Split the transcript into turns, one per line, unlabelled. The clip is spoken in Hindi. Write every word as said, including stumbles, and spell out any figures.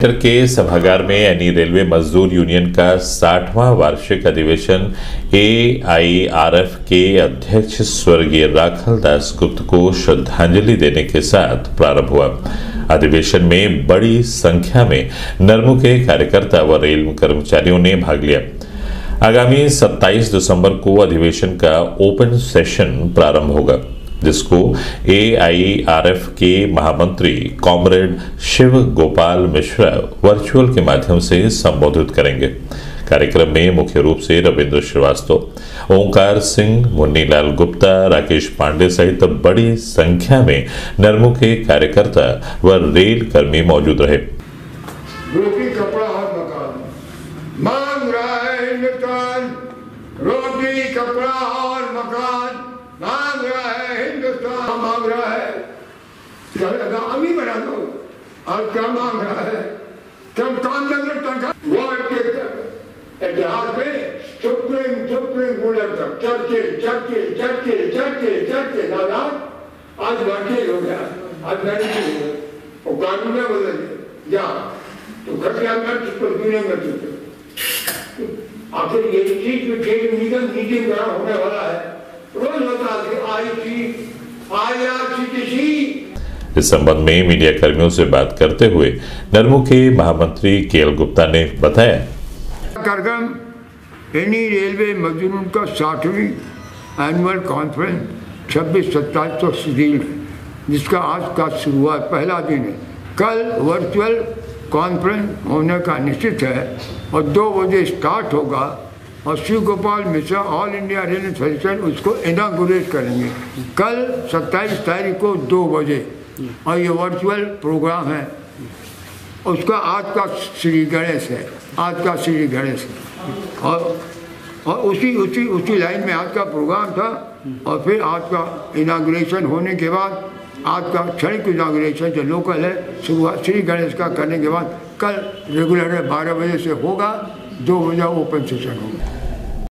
के सभागार में यानी रेलवे मजदूर यूनियन का साठवां वार्षिक अधिवेशन ए आई आर एफ के अध्यक्ष स्वर्गीय राखल दास गुप्त को श्रद्धांजलि देने के साथ प्रारंभ हुआ। अधिवेशन में बड़ी संख्या में नरमू के कार्यकर्ता व रेल कर्मचारियों ने भाग लिया। आगामी सत्ताईस दिसंबर को अधिवेशन का ओपन सेशन प्रारंभ होगा, जिसको ए आई आर एफ के महामंत्री कॉमरेड शिव गोपाल मिश्रा वर्चुअल के माध्यम से संबोधित करेंगे। कार्यक्रम में मुख्य रूप से रविंद्र श्रीवास्तव, ओंकार सिंह, मुन्नीलाल गुप्ता, राकेश पांडे सहित बड़ी संख्या में नरमू के कार्यकर्ता व रेल कर्मी मौजूद रहे।
रोटी कपड़ा और मकान मांग रहा है हिंदुस्तान, रोटी कपड़ा और मकान मांग रहा है हिंदुस्तान, मांग रहा है अमी बना दो। और क्या मांग रहा है? क्या काम नगर तक वर्ल्ड के इतिहास में सुप्रीम सुप्रीम रूलर तक Churchill Churchill Churchill Churchill Churchill दादा आज वर्चुअल हो गया, आज मैंने वो कानून में बदल दिया जा तो खटिया में चुप दुनिया में चुप। आखिर ये चीज में खेल निगम मीटिंग करा होने वाला है, रोज होता है आई सी I R C T C.
इस संबंध में मीडिया कर्मियों से बात करते हुए नरमू के महामंत्री के एल गुप्ता ने बताया,
कार्यक्रम यानी रेलवे मजदूरों का साठवीं एनुअल कॉन्फ्रेंस छब्बीस सत्ताईस सौ शेड्यूल है, जिसका आज का शुरुआत पहला दिन है। कल वर्चुअल कॉन्फ्रेंस होने का निश्चित है और दो बजे स्टार्ट होगा और Shiv Gopal Mishra all India rail association उसको इनागुरेट करेंगे कल सत्ताईस तारीख को दो बजे। और ये वर्चुअल प्रोग्राम है, उसका आज का श्री गणेश है, आज का श्री गणेश है। और और उसी उसी उसी लाइन में आज का प्रोग्राम था। और फिर आज का इनाग्रेशन होने के बाद आज का क्षणिक इनाग्रेशन जो लोकल है शुरुआत श्री गणेश का करने के बाद कल रेगुलर है बारह बजे से होगा, दो बजे ओपन सेशन होगा।